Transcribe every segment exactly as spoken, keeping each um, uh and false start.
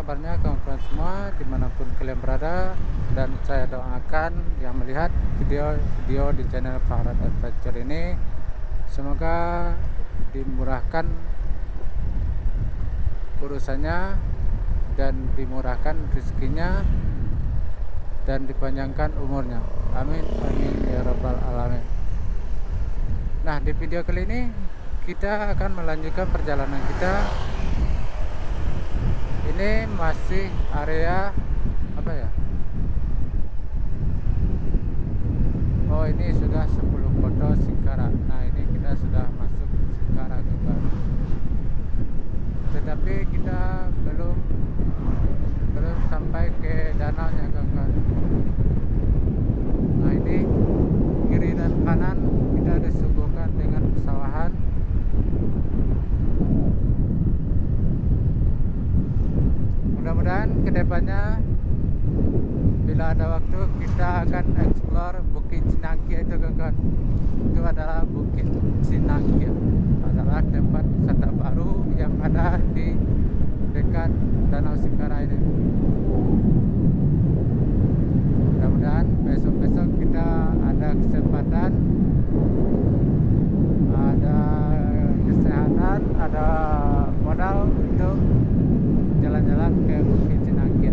kabarnya kawan-kawan semua dimanapun kalian berada, dan saya doakan yang melihat video-video di channel Fahran Adventure ini semoga dimurahkan urusannya dan dimurahkan rezekinya dan dipanjangkan umurnya. Amin amin ya rabbal alamin. Nah, di video kali ini kita akan melanjutkan perjalanan kita. Ini masih area apa ya? Oh, ini sudah sepuluh Koto Singkara. Nah, ini kita sudah masuk Singkara juga. Tetapi kita belum belum sampai ke danaunya, kawan-kawan. Nah, ini kiri dan kanan kita disuguhkan dengan pesawahan. Mudah-mudahan kedepannya bila ada waktu kita akan explore Bukit Cinangkia itu, kawan-kawan. Itu adalah Bukit Cinangkia, adalah tempat wisata baru yang ada di dekat Danau Singkara ini. Mudah-mudahan besok-besok kita ada kesempatan, ada kesehatan, ada modal untuk jalan-jalan ke Bukit Cinangkia.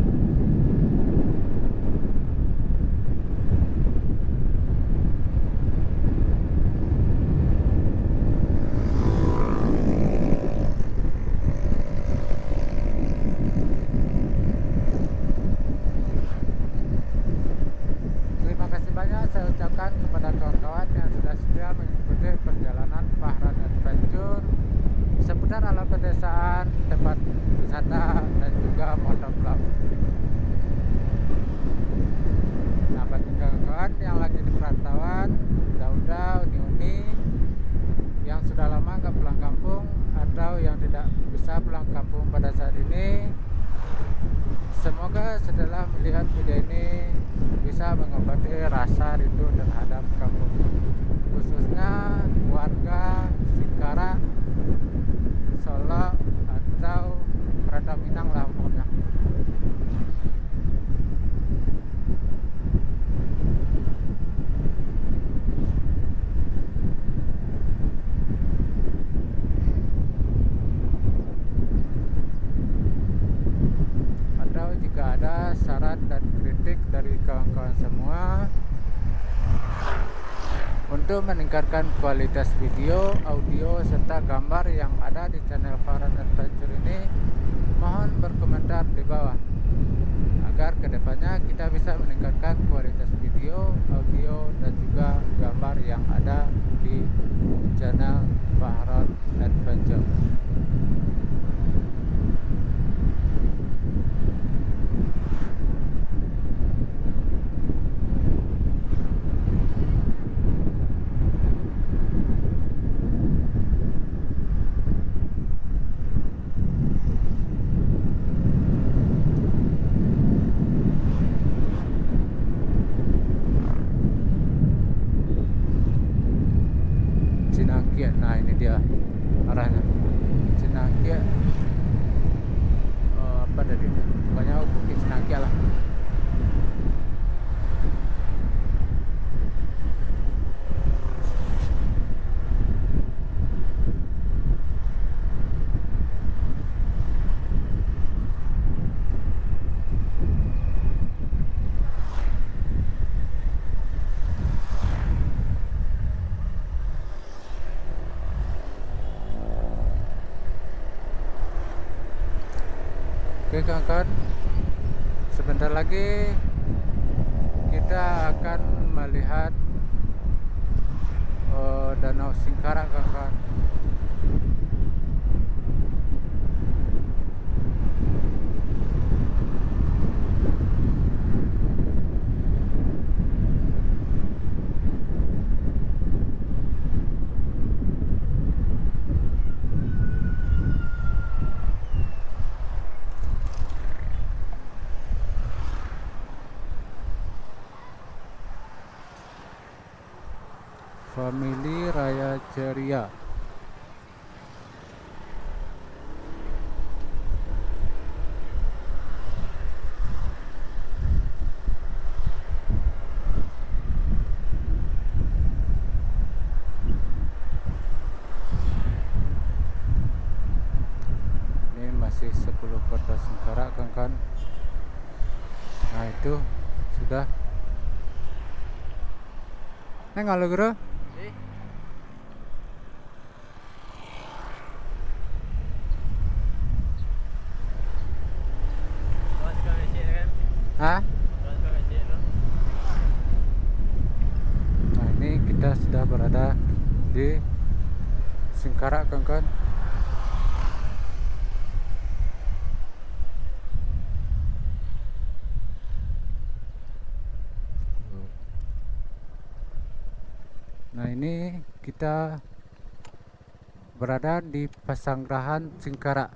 Terima kasih banyak saya ucapkan kepada kawan-kawan yang sudah setia mengikuti perjalanan Fahran Adventure seputar alam pedesaan, tempat wisata, dan juga motovlog. Nah, bagi kawan-kawan yang lagi di perantauan, udah-udah uni-uni yang sudah lama nggak pulang kampung atau yang tidak bisa pulang kampung pada saat ini, semoga setelah melihat video ini bisa mengobati rasa rindu terhadap kampung, khususnya warga Singkara, Solo, atau Rada Minang lah umumnya. Atau jika ada saran dan kritik dari kawan-kawan semua untuk meningkatkan kualitas video, audio, serta gambar yang ada di channel Fahran Adventure ini, mohon berkomentar di bawah agar kedepannya kita bisa meningkatkan kualitas video, audio, dan juga gambar yang ada di channel Fahran Adventure. Nah, ini dia arahnya Cinangkia. Oh, apa tadi? Pokoknya Bukit Cinangkia lah. Oke kawan-kawan, sebentar lagi kita akan melihat uh, Danau Singkara, kawan-kawan. Famili Raya Ceria. masih sepuluh kota Singkarak kawan-kawan. Nah itu sudah neng halo bro. Hah? Nah ini kita sudah berada di Singkarak kawan-kawan. Nah ini kita berada di Pasanggerahan Singkarak.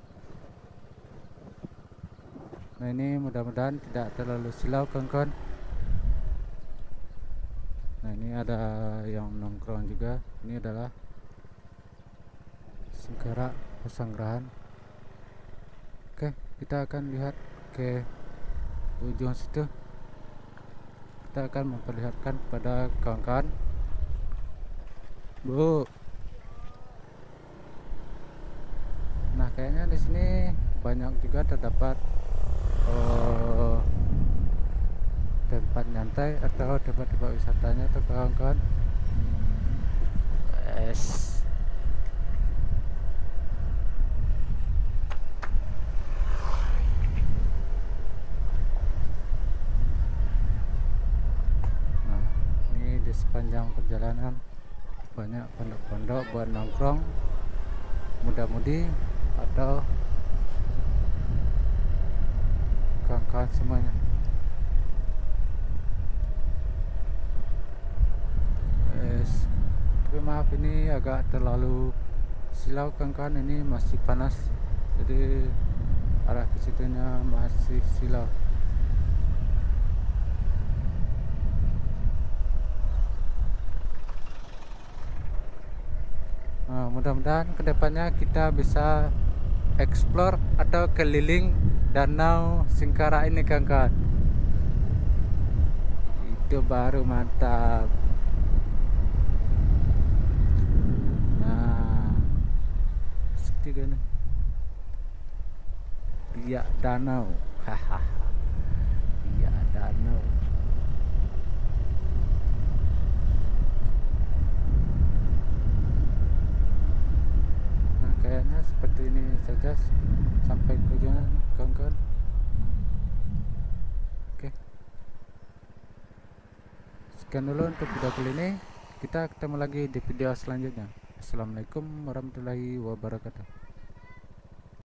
Nah ini mudah-mudahan tidak terlalu silau kawan-kawan. Nah ini ada yang nongkrong juga. Ini adalah Singkarak Pasanggerahan. Oke, kita akan lihat ke ujung situ. Kita akan memperlihatkan kepada kawan-kawan. Bu. Nah kayaknya di sini banyak juga terdapat Oh, tempat nyantai atau tempat-tempat wisatanya tuh kawan-kawan. Yes. Nah ini di sepanjang perjalanan banyak pondok-pondok buat nongkrong, muda-mudi atau kawan-kawan semuanya. Yes. Tapi maaf ini agak terlalu silau kawan-kawan, ini masih panas jadi arah ke situnya masih silau. Nah, mudah-mudahan kedepannya kita bisa explore atau keliling danau Singkarak ini kawan-kawan. Itu baru mantap. Nah seperti ini biak danau. Hahaha, biak danau. Nah kayaknya seperti ini saja sampai tujuan kawan-kawan. Oke, sekian dulu untuk video kali ini. Kita ketemu lagi di video selanjutnya. Assalamualaikum warahmatullahi wabarakatuh.